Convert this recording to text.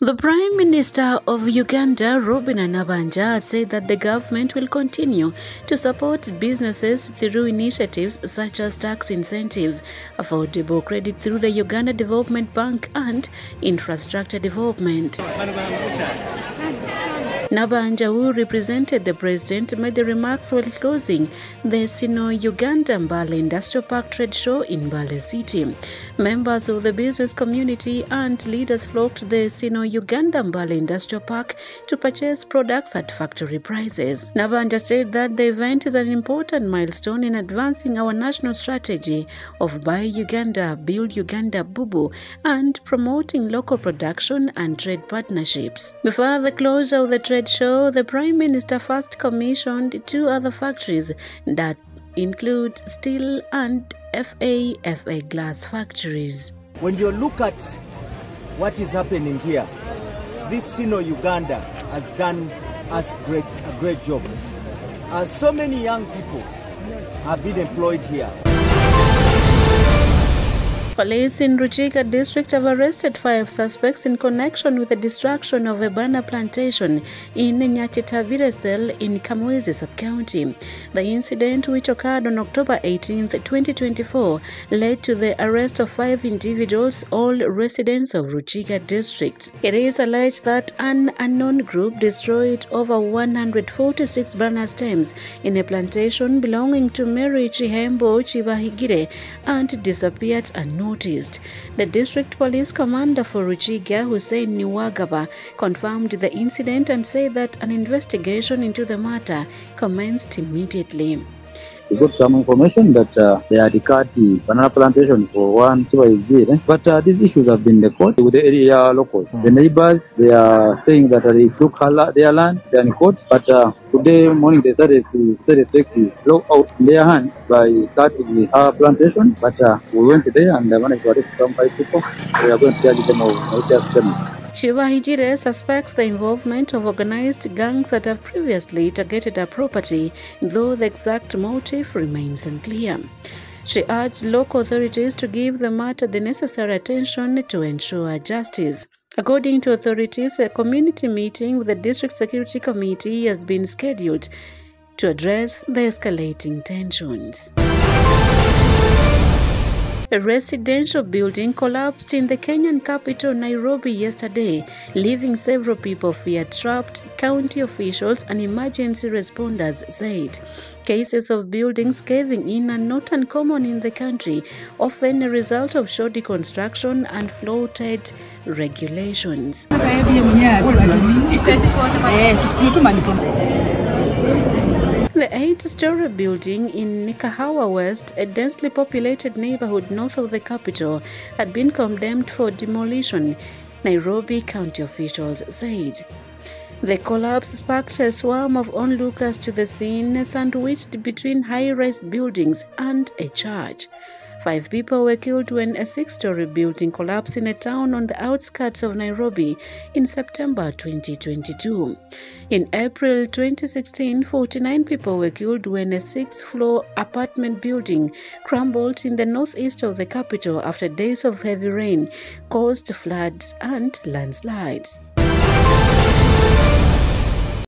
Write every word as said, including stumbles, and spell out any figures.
The Prime Minister of Uganda, Nabbanja, said that the government will continue to support businesses through initiatives such as tax incentives, affordable credit through the Uganda Development Bank, and infrastructure development. Nabbanja, who represented the president, made the remarks while closing the Sino-Uganda Mbale Industrial Park Trade Show in Mbale City. Members of the business community and leaders flocked to the Sino-Uganda Mbale Industrial Park to purchase products at factory prices. Nabbanja said that the event is an important milestone in advancing our national strategy of Buy Uganda, Build Uganda, Bubu, and promoting local production and trade partnerships. Before the closure of the trade show, the Prime Minister first commissioned two other factories that include steel and F A F A glass factories. When you look at what is happening here, this Sino-Uganda has done us great, a great job. As so many young people have been employed here. Police in Ruchika district have arrested five suspects in connection with the destruction of a banana plantation in Nyachitavire cell in Kamwezi sub-county. The incident, which occurred on October eighteenth, twenty twenty-four, led to the arrest of five individuals, all residents of Ruchika district. It is alleged that an unknown group destroyed over one hundred forty-six banana stems in a plantation belonging to Mary Chihembo Chibahigire and disappeared unnoticed. The district police commander for Ruchiga, Hussein Niwagaba, confirmed the incident and said that an investigation into the matter commenced immediately. We got some information that uh, they had cut the banana plantation for one Chiba, but uh, these issues have been in court with the area locals. Mm. The neighbors, they are saying that uh, they took her, their land, they are in court, but uh, today morning they started to, started to take the law out in their hands by cutting her plantation, but uh, we went there and uh, managed to arrest some five people. We are going to charge them of Chibahigire suspects the involvement of organized gangs that have previously targeted her property, though the exact motive remains unclear. She urged local authorities to give the matter the necessary attention to ensure justice. According to authorities, a community meeting with the District Security Committee has been scheduled to address the escalating tensions. A residential building collapsed in the Kenyan capital, Nairobi, yesterday, leaving several people fear trapped, county officials and emergency responders said. Cases of buildings caving in are not uncommon in the country, often a result of shoddy construction and flouted regulations. The eight-story building in Nikahawa West, a densely populated neighborhood north of the capital, had been condemned for demolition, Nairobi county officials said. The collapse sparked a swarm of onlookers to the scene, sandwiched between high-rise buildings and a church. Five people were killed when a six-story building collapsed in a town on the outskirts of Nairobi in September twenty twenty-two. In April twenty sixteen, forty-nine people were killed when a six-floor apartment building crumbled in the northeast of the capital after days of heavy rain caused floods and landslides.